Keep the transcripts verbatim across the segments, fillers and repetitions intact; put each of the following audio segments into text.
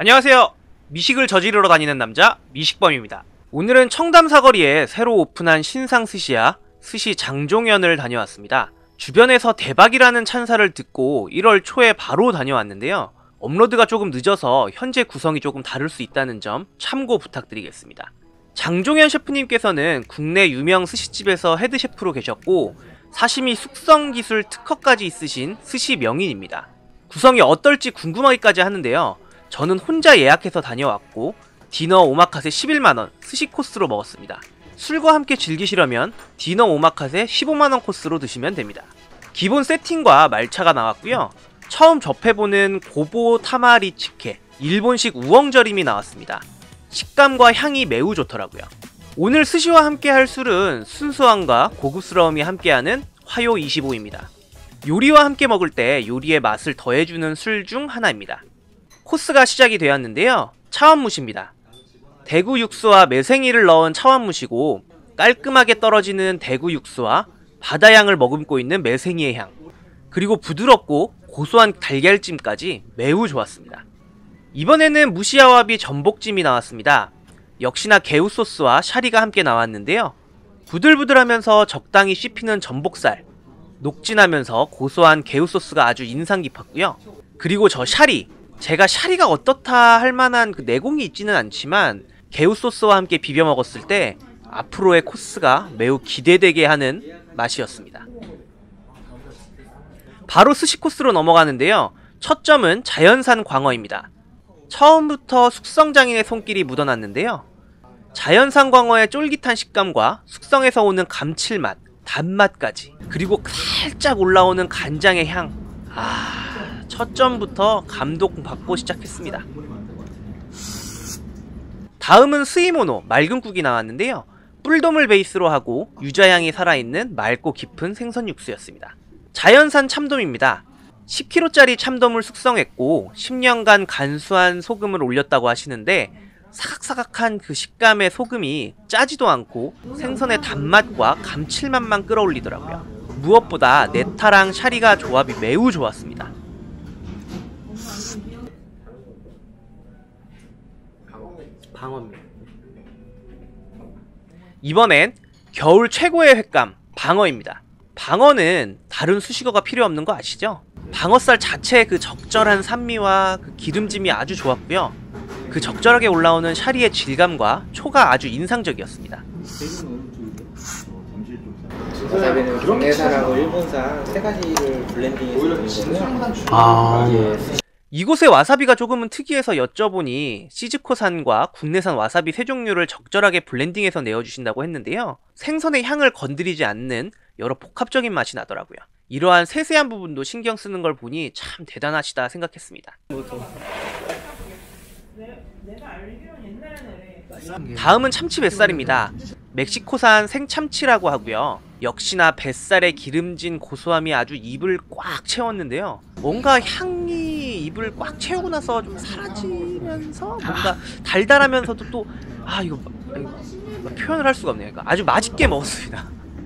안녕하세요. 미식을 저지르러 다니는 남자 미식범입니다. 오늘은 청담 사거리에 새로 오픈한 신상 스시야 스시 장종현을 다녀왔습니다. 주변에서 대박이라는 찬사를 듣고 일월 초에 바로 다녀왔는데요. 업로드가 조금 늦어서 현재 구성이 조금 다를 수 있다는 점 참고 부탁드리겠습니다. 장종현 셰프님께서는 국내 유명 스시집에서 헤드셰프로 계셨고 사시미 숙성기술 특허까지 있으신 스시 명인입니다. 구성이 어떨지 궁금하기까지 하는데요. 저는 혼자 예약해서 다녀왔고 디너 오마카세 십일만 원 스시 코스로 먹었습니다. 술과 함께 즐기시려면 디너 오마카세 십오만 원 코스로 드시면 됩니다. 기본 세팅과 말차가 나왔고요. 처음 접해보는 고보 타마리치케 일본식 우엉절임이 나왔습니다. 식감과 향이 매우 좋더라고요. 오늘 스시와 함께 할 술은 순수함과 고급스러움이 함께하는 화요 이십오입니다. 요리와 함께 먹을 때 요리의 맛을 더해주는 술 중 하나입니다. 코스가 시작이 되었는데요. 차원무시입니다. 대구 육수와 매생이를 넣은 차원무시고 깔끔하게 떨어지는 대구 육수와 바다향을 머금고 있는 매생이의 향, 그리고 부드럽고 고소한 달걀찜까지 매우 좋았습니다. 이번에는 무시아와비 전복찜이 나왔습니다. 역시나 개우소스와 샤리가 함께 나왔는데요. 부들부들하면서 적당히 씹히는 전복살, 녹진하면서 고소한 개우소스가 아주 인상 깊었고요. 그리고 저 샤리, 제가 샤리가 어떻다 할 만한 그 내공이 있지는 않지만 개우소스와 함께 비벼 먹었을 때 앞으로의 코스가 매우 기대되게 하는 맛이었습니다. 바로 스시 코스로 넘어가는데요. 첫 점은 자연산 광어입니다. 처음부터 숙성장인의 손길이 묻어났는데요. 자연산 광어의 쫄깃한 식감과 숙성에서 오는 감칠맛, 단맛까지, 그리고 살짝 올라오는 간장의 향, 아... 첫 점부터 감동받고 시작했습니다. 다음은 스이모노 맑은국이 나왔는데요. 뿔돔을 베이스로 하고 유자향이 살아있는 맑고 깊은 생선 육수였습니다. 자연산 참돔입니다. 십 킬로그램짜리 참돔을 숙성했고 십 년간 간수한 소금을 올렸다고 하시는데 사각사각한 그 식감의 소금이 짜지도 않고 생선의 단맛과 감칠맛만 끌어올리더라고요. 무엇보다 네타랑 샤리가 조합이 매우 좋았습니다. 방어입니다. 이번엔 겨울 최고의 횟감 방어입니다. 방어는 다른 수식어가 필요 없는 거 아시죠? 방어살 자체의 그 적절한 산미와 그 기름짐이 아주 좋았고요. 그 적절하게 올라오는 샤리의 질감과 초가 아주 인상적이었습니다. 와사비는 국내산하고 일본산 세 가지를 블렌딩해서 있는 거고요. 아... 이곳의 와사비가 조금은 특이해서 여쭤보니 시즈코산과 국내산 와사비 세 종류를 적절하게 블렌딩해서 내어주신다고 했는데요. 생선의 향을 건드리지 않는 여러 복합적인 맛이 나더라고요. 이러한 세세한 부분도 신경 쓰는 걸 보니 참 대단하시다 생각했습니다. 다음은 참치 뱃살입니다. 멕시코산 생참치라고 하고요. 역시나 뱃살의 기름진 고소함이 아주 입을 꽉 채웠는데요. 뭔가 향이 입을 꽉 채우고 나서 좀 사라지면서 뭔가 달달하면서도 또 아 이거, 이거 표현을 할 수가 없네요. 그러니까 아주 맛있게 먹었습니다.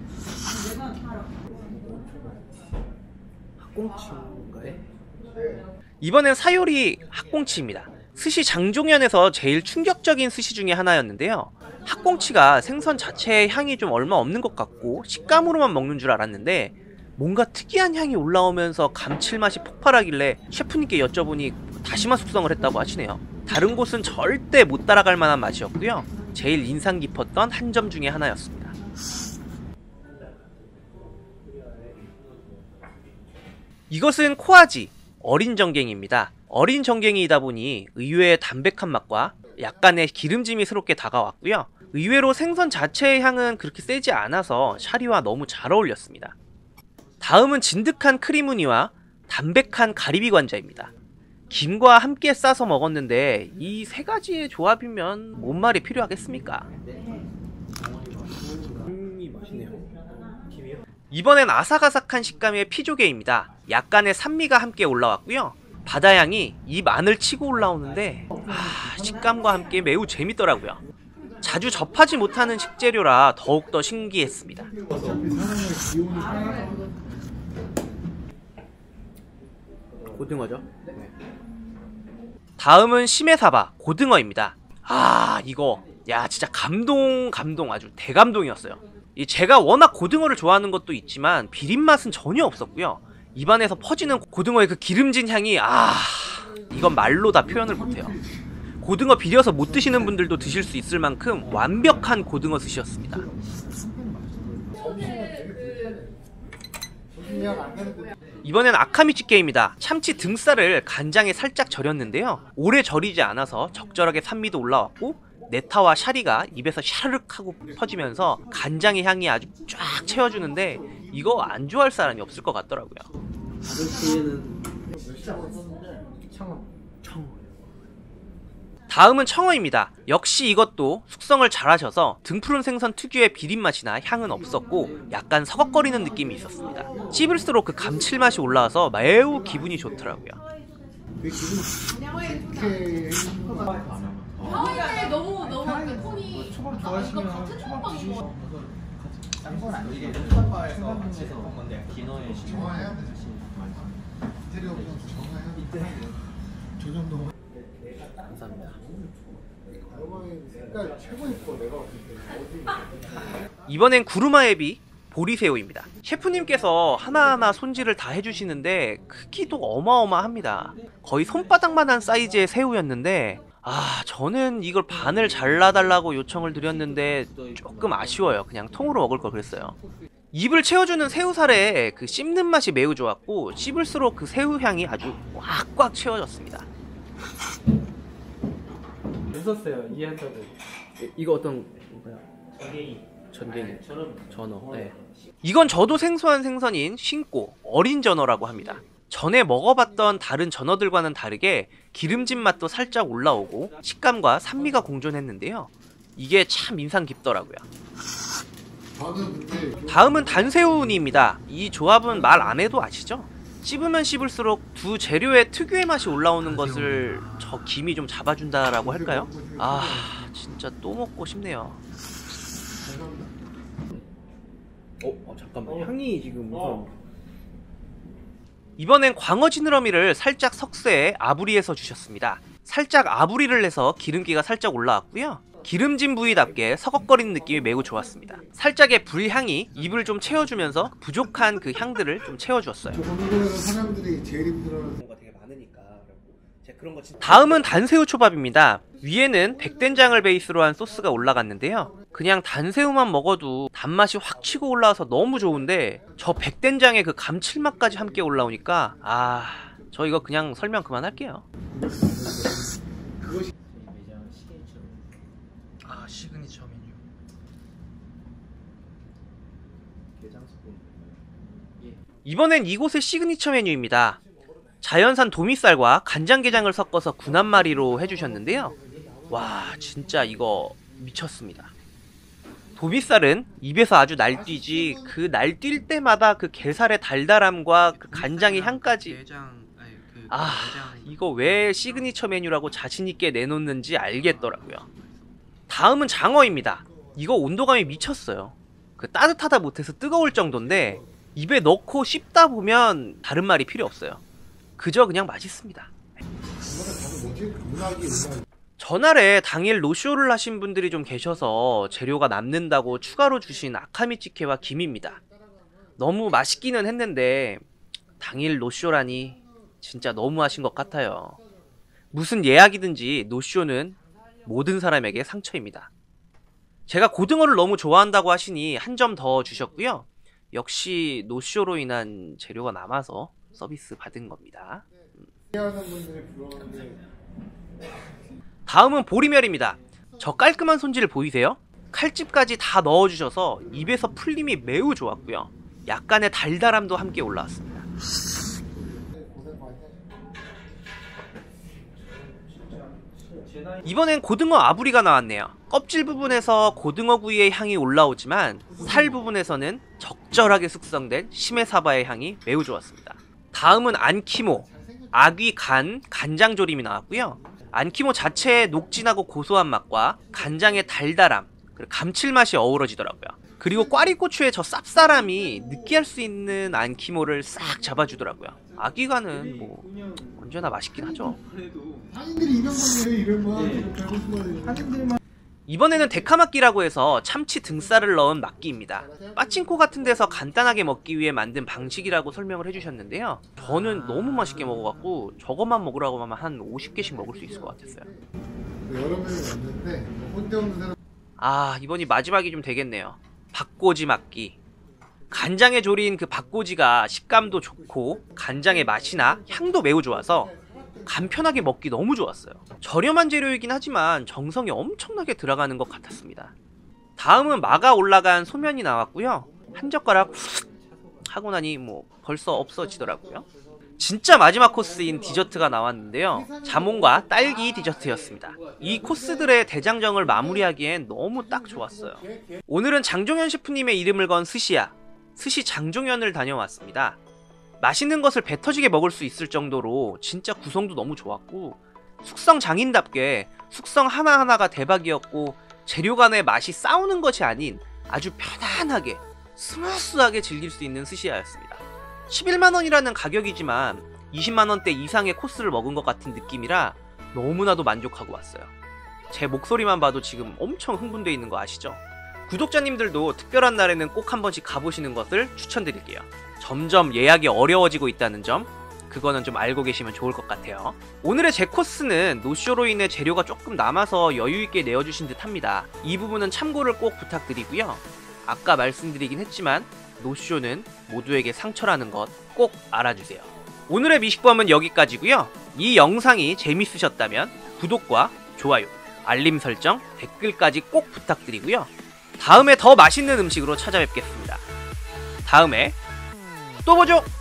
학꽁치인가요? 이번엔 사요리 학꽁치입니다. 스시 장종현에서 제일 충격적인 스시 중에 하나였는데요. 학꽁치가 생선 자체의 향이 좀 얼마 없는 것 같고 식감으로만 먹는 줄 알았는데 뭔가 특이한 향이 올라오면서 감칠맛이 폭발하길래 셰프님께 여쭤보니 다시마 숙성을 했다고 하시네요. 다른 곳은 절대 못 따라갈 만한 맛이었고요. 제일 인상 깊었던 한 점 중에 하나였습니다. 이것은 코아지 어린 정갱이입니다. 어린 정갱이이다 보니 의외의 담백한 맛과 약간의 기름짐이 스럽게 다가왔고요. 의외로 생선 자체의 향은 그렇게 세지 않아서 샤리와 너무 잘 어울렸습니다. 다음은 진득한 크리무늬와 담백한 가리비 관자입니다. 김과 함께 싸서 먹었는데 이 세 가지의 조합이면 뭔 말이 필요하겠습니까? 이번엔 아삭아삭한 식감의 피조개입니다. 약간의 산미가 함께 올라왔고요. 바다향이 입 안을 치고 올라오는데 아, 식감과 함께 매우 재밌더라고요. 자주 접하지 못하는 식재료라 더욱더 신기했습니다. 고등어죠? 네. 다음은 심해사바 고등어입니다. 아 이거 야 진짜 감동 감동 아주 대감동이었어요. 이 제가 워낙 고등어를 좋아하는 것도 있지만 비린맛은 전혀 없었고요. 입안에서 퍼지는 고등어의 그 기름진 향이 아 이건 말로 다 표현을 못해요. 고등어 비려서 못 드시는 분들도 드실 수 있을 만큼 완벽한 고등어 스시였습니다. 이번엔 아카미찌개입니다. 참치 등살을 간장에 살짝 절였는데요. 오래 절이지 않아서 적절하게 산미도 올라왔고 네타와 샤리가 입에서 샤르륵 하고 퍼지면서 간장의 향이 아주 쫙 채워주는데 이거 안 좋아할 사람이 없을 것 같더라고요. 다음은 청어입니다. 역시 이것도 숙성을 잘하셔서 등푸른 생선 특유의 비린맛이나 향은 없었고 약간 서걱거리는 느낌이 있었습니다. 씹을수록 그 감칠맛이 올라와서 매우 기분이 좋더라고요. 하와이에 너무 너무 그 톤이 초밥 아, 이거 좋아하시면 같은 초밥 초밥인 드시고 거. 딴건 아니게 초밥바에서 같이 먹은 건데 기노에 정화해야 돼. 이태리 없으면 정화해야 돼. 이때 저 정도. 감사합니다. 색깔 최고 이뻐 내가 봤을 이번엔 구루마에비 보리새우입니다. 셰프님께서 하나하나 손질을 다 해주시는데 크기도 어마어마합니다. 거의 손바닥만한 사이즈의 새우였는데 아 저는 이걸 반을 잘라달라고 요청을 드렸는데 조금 아쉬워요. 그냥 통으로 먹을 걸 그랬어요. 입을 채워주는 새우살에 그 씹는 맛이 매우 좋았고 씹을수록 그 새우향이 아주 꽉꽉 채워졌습니다. 웃었어요 이해한다고. 이거 어떤 건가요? 전갱이. 전갱이. 전어. 네. 이건 저도 생소한 생선인 신꼬, 어린 전어라고 합니다. 전에 먹어봤던 다른 전어들과는 다르게 기름진 맛도 살짝 올라오고 식감과 산미가 공존했는데요. 이게 참 인상 깊더라고요. 다음은 단새우니입니다. 이 조합은 말 안 해도 아시죠? 씹으면 씹을수록 두 재료의 특유의 맛이 올라오는 것을 저 김이 좀 잡아준다라고 할까요? 아 진짜 또 먹고 싶네요. 어, 어 잠깐만 향이 지금 우선 이번엔 광어 지느러미를 살짝 석쇠에 아부리해서 주셨습니다. 살짝 아부리를 내서 기름기가 살짝 올라왔고요. 기름진 부위답게 서걱거리는 느낌이 매우 좋았습니다. 살짝의 불향이 입을 좀 채워주면서 부족한 그 향들을 좀 채워주었어요. 사람들이 제일 힘들어하는 거 되게 많으니까. 다음은 단새우 초밥입니다. 위에는 백된장을 베이스로 한 소스가 올라갔는데요. 그냥 단새우만 먹어도 단맛이 확 치고 올라와서 너무 좋은데 저 백된장의 그 감칠맛까지 함께 올라오니까 아, 저 이거 그냥 설명 그만할게요. 그것이 아, 시그니처 메뉴. 이번엔 이곳의 시그니처 메뉴입니다. 자연산 도미쌀과 간장게장을 섞어서 군함마리로 해주셨는데요. 와 진짜 이거 미쳤습니다. 도미쌀은 입에서 아주 날뛰지 그 날뛸 때마다 그 게살의 달달함과 그 간장의 향까지 아 이거 왜 시그니처 메뉴라고 자신있게 내놓는지 알겠더라고요. 다음은 장어입니다. 이거 온도감이 미쳤어요. 그 따뜻하다 못해서 뜨거울 정도인데 입에 넣고 씹다 보면 다른 말이 필요 없어요. 그저 그냥 맛있습니다. 전날에 당일 노쇼를 하신 분들이 좀 계셔서 재료가 남는다고 추가로 주신 아카미찌개와 김입니다. 너무 맛있기는 했는데 당일 노쇼라니 진짜 너무하신 것 같아요. 무슨 예약이든지 노쇼는 모든 사람에게 상처입니다. 제가 고등어를 너무 좋아한다고 하시니 한 점 더 주셨고요. 역시 노쇼로 인한 재료가 남아서 서비스 받은 겁니다. 다음은 보리멸입니다. 저 깔끔한 손질 보이세요? 칼집까지 다 넣어주셔서 입에서 풀림이 매우 좋았고요. 약간의 달달함도 함께 올라왔습니다. 이번엔 고등어 아부리가 나왔네요. 껍질 부분에서 고등어 구이의 향이 올라오지만 살 부분에서는 적절하게 숙성된 시메사바의 향이 매우 좋았습니다. 다음은 안키모, 아귀 간, 간장조림이 나왔고요. 안키모 자체의 녹진하고 고소한 맛과 간장의 달달함, 그리고 감칠맛이 어우러지더라고요. 그리고 꽈리고추의 저 쌉싸람이 느끼할 수 있는 안키모를 싹 잡아주더라고요. 아기간은 뭐 언제나 맛있긴 하죠. 한인들이 이명박이에요, 이명박. 지금 배고프거든요. 한인들만. 이번에는 데카막기라고 해서 참치 등살을 넣은 막기입니다. 빠칭코 같은 데서 간단하게 먹기 위해 만든 방식이라고 설명을 해주셨는데요. 저는 너무 맛있게 먹어갖고 저것만 먹으라고 하면 한 오십 개씩 먹을 수 있을 것 같았어요. 여러 명이 왔는데 혼자 오는 사람. 아, 이번이 마지막이 좀 되겠네요. 박꼬지 막기. 간장에 졸인 그 박꼬지가 식감도 좋고 간장의 맛이나 향도 매우 좋아서 간편하게 먹기 너무 좋았어요. 저렴한 재료이긴 하지만 정성이 엄청나게 들어가는 것 같았습니다. 다음은 마가 올라간 소면이 나왔고요. 한 젓가락 하고 나니 뭐 벌써 없어지더라고요. 진짜 마지막 코스인 디저트가 나왔는데요. 자몽과 딸기 디저트였습니다. 이 코스들의 대장정을 마무리하기엔 너무 딱 좋았어요. 오늘은 장종현 셰프님의 이름을 건 스시야, 스시 장종현을 다녀왔습니다. 맛있는 것을 배 터지게 먹을 수 있을 정도로 진짜 구성도 너무 좋았고 숙성 장인답게 숙성 하나하나가 대박이었고 재료 간의 맛이 싸우는 것이 아닌 아주 편안하게 스무스하게 즐길 수 있는 스시야였습니다. 십일만 원이라는 가격이지만 이십만 원대 이상의 코스를 먹은 것 같은 느낌이라 너무나도 만족하고 왔어요. 제 목소리만 봐도 지금 엄청 흥분되어 있는 거 아시죠? 구독자님들도 특별한 날에는 꼭 한 번씩 가보시는 것을 추천드릴게요. 점점 예약이 어려워지고 있다는 점, 그거는 좀 알고 계시면 좋을 것 같아요. 오늘의 제 코스는 노쇼로 인해 재료가 조금 남아서 여유있게 내어주신 듯 합니다. 이 부분은 참고를 꼭 부탁드리고요. 아까 말씀드리긴 했지만 노쇼는 모두에게 상처라는 것 꼭 알아주세요. 오늘의 미식범은 여기까지고요. 이 영상이 재밌으셨다면 구독과 좋아요, 알림 설정, 댓글까지 꼭 부탁드리고요. 다음에 더 맛있는 음식으로 찾아뵙겠습니다. 다음에 또 보죠!